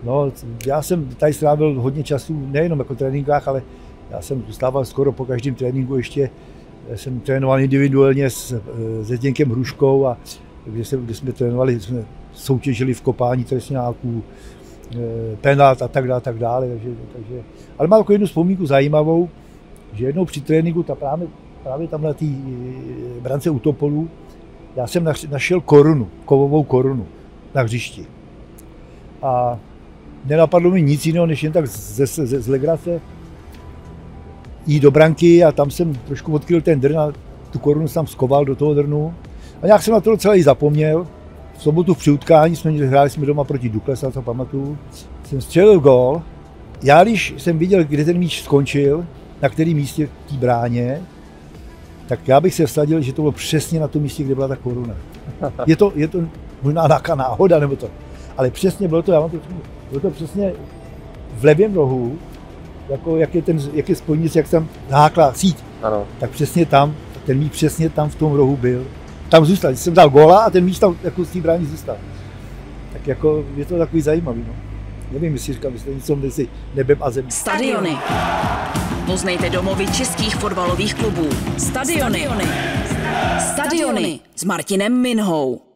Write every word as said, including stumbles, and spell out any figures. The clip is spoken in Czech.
No, já jsem tady strávil hodně času, nejenom jako tréninkách, ale já jsem zůstával skoro po každém tréninku ještě. Jsem trénoval individuálně s, se Zdeňkem Hruškou, a kde, se, kde jsme trénovali, jsme soutěžili v kopání trestňáků, penalt a tak dále, tak dále. Takže, takže, ale mám jako jednu vzpomínku zajímavou, že jednou při tréninku, ta právě, právě tam na té brance u Topolů, já jsem našel korunu, kovovou korunu na hřišti. A nenapadlo mi nic jiného, než jen tak ze, ze, z legrace jít do branky, a tam jsem trošku odkryl ten drn a tu korunu jsem tam skoval do toho drnu. A nějak jsem na to docela i zapomněl. V sobotu při utkání jsme hráli jsme doma proti Dukle, se to pamatuju. Jsem střelil gól. Já když jsem viděl, kde ten míč skončil, na kterém místě v té bráně, tak já bych se vsadil, že to bylo přesně na tom místě, kde byla ta koruna. Je to, je to možná nějaká náhoda, nebo to. Ale přesně bylo to, já mám to, bylo to přesně v levém rohu, jako jak je ten, jak je spojnice, jak tam hákla síť. Ano. Tak přesně tam, ten míč přesně tam v tom rohu byl. Tam zůstal, jsem dal góla a ten míč tam jako z té brány zůstal. Tak jako je to takový zajímavý, no. Nevím, jestli říkám, jestli něco mezi nebem a zemí. Stadiony. Poznejte domovy českých fotbalových klubů. Stadiony. Stadiony. Stadiony s Martinem Minhou.